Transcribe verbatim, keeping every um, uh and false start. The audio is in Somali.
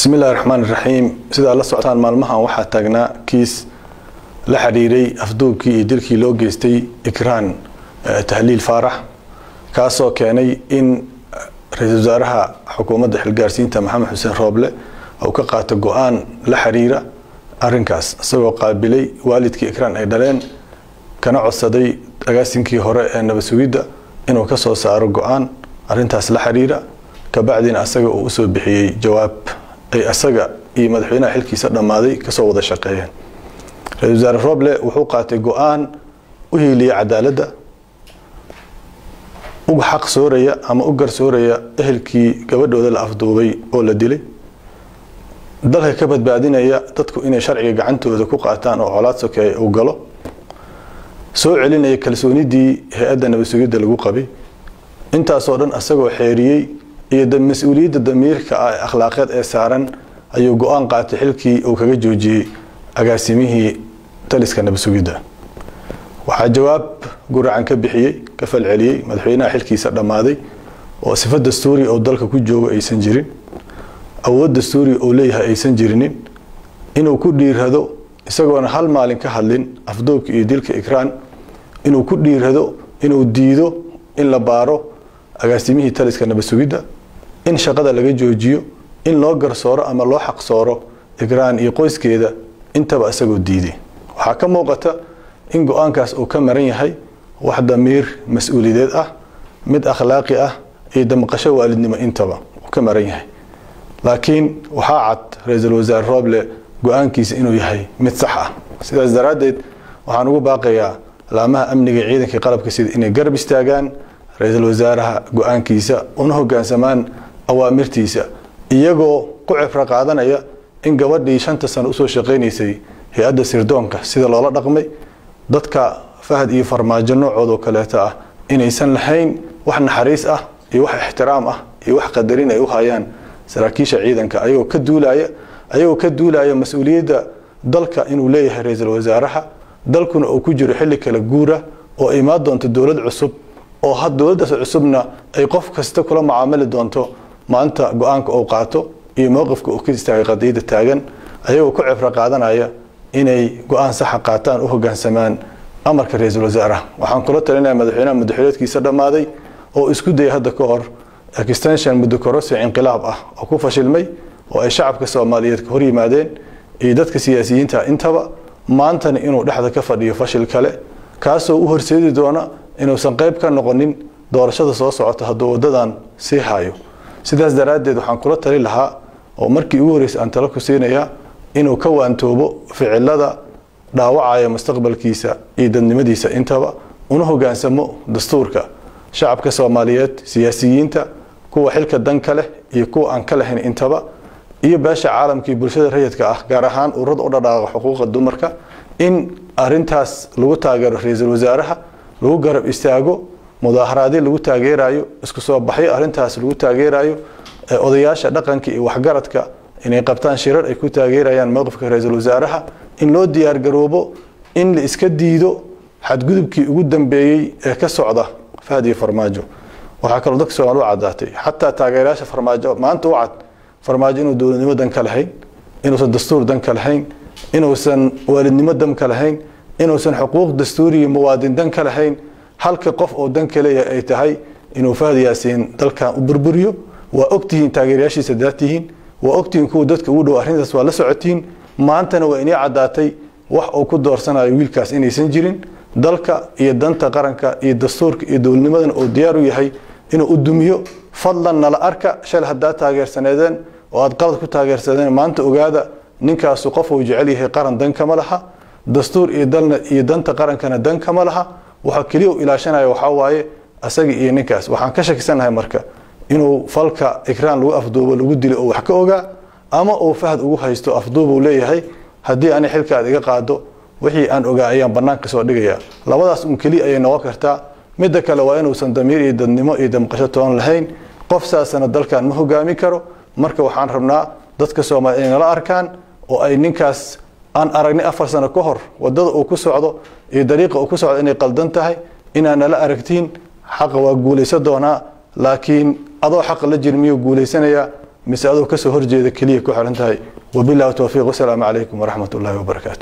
بسم الله الرحمن الرحيم سيدا الله سعطان مالمها وحا تاقنا كيس لحريري أفدوكي دلكي لو جيستي إكران تهليل فارح كاسو كاني إن رئيس وزارها حكومة حلقارسين تا محمد حسين روبلة أو كقات قوان لحريرة أرنكاس سوى قابلي والدكي إكران أيدالين كان عصدي أغاسينكي هراء النبسويدة إنو كسو سارو قوان أرنتاس لحريرة كبعدين أساقو أسو بحيي جواب أي أساقا إي مدحوينها حلكي سرنا ماضي كسو وضا شاقيين رئيس وزار روبلة وحوقات قوان وهي لي عدالة ugu xaq sooraya ama u gar sooraya ehelkii gabadhooda la afduubay oo la dilay dalka ka badbaadinaya dadku inay sharciga gacantooda ku qaataan oo colaad sokeey u galo soo celinaya kalsoonidii hay'adda nabadgelyada lagu qabay intaas oo dhan asagoo xeeriyay iyo mas'uuliyadda damiirka ah akhlaaqeed ee saaran ayuu go'aan qaatay xilkii uu kaga joojiyay agaasimihii taliska nabadgelyada waxaa jawaab guracan ka bixiyay ka falceliyay madaxweynaha xilkiisa dhamaaday oo sifad dastuuri oo dalka ku joogo aysan jirin awood dastuuri oo leeyahay aysan jirinin inuu ku dhiirado isagoona hal maalin ka hadlin afduubka iyo dilka Ikraan inuu ku dhiirado inuu diido in la baaro agaasimihii taliska nabadgelyada in shaqada laga joojiyo in loo garsooro ama loo xaq sooro Ikraan iyo qoyskeeda intaba asagoo diiday waxa ka muuqata in go'aankaas uu ka maran yahay wax damiir mas'uuliyadeed ah mid akhlaaqi ah iyo damqasho waalidnimo intaba uu ka maran yahay laakiin waxa cad ra'iisul wasaare Roble go'aankiisa inuu yahay mid sax ah sidaas daraadeed waxaan ugu baaqayaa laamaha amniga ciidanka qalabka sida inay garab istaagaan ra'iisul wasaaraha go'aankiisa una hoggaansamaan awaamirtiisa iyagoo ku cibra qaadanaya in gabadhii shanta sano u soo shaqeynaysay hay'adda sirdoonka sida loola dhaqmay dadka fahad iyo farmaajo noocooda kaleeta ah inaysan lahayn wax naxariis ah iyo wax ixtiraam ah iyo wax qadarin ay u hayaan saraakiisha ciidanka ayagoo ka duulaya ayagoo ka duulaya mas'uuliyadda dalka inuu leeyahay ra'iisul wasaaraha dalkuna uu ku jiro xilli kala guura oo ay ma doonto dawlad cusub oo had dawladdaas cusubna ay qof kasta kula macaamili doonto maanta go'aanka uu qaato iyo mowqifka uu ka istaagay qadiyada taagan ayagoo ku cibra qaadanaya inay go'aan sax qaataan u hoggaansamaan amarka ra'iisul wasaaraha waxaan kula talinayaa madaxweynaha madaxweynaadkiisa dhamaaday oo isku day hadda ka hor extension muddo kororsi inqilaab ah oo ku fashilmay oo ay shacabka Soomaaliyeed ka hor yimaadeen iyo dadka siyaasiyiinta intaba maantana inuu dhaxda ka fadhiyo fashil kale kaasoo u horseedi doona inuu san qayb ka noqonin doorashada soo socota haddii wadadan si hayo sidaas daraadeed waxaan kula tali lahaa oo markii ugu horeysay aan talo ku siinayaa inuu ka waantoobo ficilada dhaawacaya mustaqbalkiisa iyo dadnimadiisa intaba una hoggaansamo dastuurka shacabka Soomaaliyeed siyaasiyiinta kuwa xilka danka leh iyo kuwa aan ka lahayn intaba iyo beesha caalamka bulshada rayidka ah gaar ahaan ururada u dhaqaaqa xuquuqda dumarka in arintaas lagu taageero ra'iisul wasaaraha lagu garab istaago mudaharaadii lagu taageerayo isku soo baxay arintaas lagu taageerayo odayaasha dhaqanka iyo waxgaradka inay qabtaan shirar ay ku taageerayaan mowqifka ra'iisul wasaaraha in loo diyaar garoobo in la iska diido xadgudubkii ugu dambeeyay ee ka socda fahad iyo farmaajo waxa kale dadka Soomaaliyeed cadaatay hatta taageerayaasha farmaajo maanta wacad farmaajo inuu dawladnimo dan ka lahayn inuusan dastuur dan ka lahayn inuusan waalidnimo dan ka lahayn inuusan xuquuq dastuuri iyo muwaadin dan ka lahayn halka qof oo dan kale ay tahay inuu Fahad Yaasiin dalka u burburiyo waa ogtihiin taageerayaashiisa daatihiin waa ogtiin kuwa dadka ugu dhow arrintaas waa la socotiin maantana waa inay cadaatay wax uu ku doorsanayo wiilkaas inaysan jirin dalka iyo danta qaranka iyo dastuurka iyo dawladnimadan oo diyaar u yahay inuu u dumiyo fadlan nala arka shal hadaa taageersaneedeen oo aad qalad ku taageersadeen maanta ogaada ninkaas qof uu jecel yahay qaran dan kama laha dastuur iyo dalna iyo danta qarankana dan kama laha waxa kaliya uu ilaashanayo waxa waaye asaga iyo ninkaas waxaan ka shakisanahay marka inuu falka Ikraan lagu afduubo lagu dilo oo wax ka ogaa ama uu Fahad ugu haysto afduub uu leeyahay hadii aan xilkaad iga qaado wixii aan ogaa ayaan banaanka soo dhigaya labadaas un kaliya ay noqon kartaa mid kale waa inuu san damiir iyo dadnimo iyo damqasho toon lahayn qof saasana dalkan ma hogaami karo marka waxaan rabnaa dadka Soomaaliyeed inay la arkaan oo ay ninkaas aan aragnay afar sano ka hor wadada uu ku socdo iyo dariiqa uu ku socdo inay qaldan tahay inaan la aragtiin xaq waa guulaysan doonaa laakiin adoo xaq la jirmiyo guulaysanaya mise adoo kasoo horjeeda keliya ku xiran tahay wabillahi tawfiiq wasalaamu calaykum waraxmat ullaahi wabarakaatu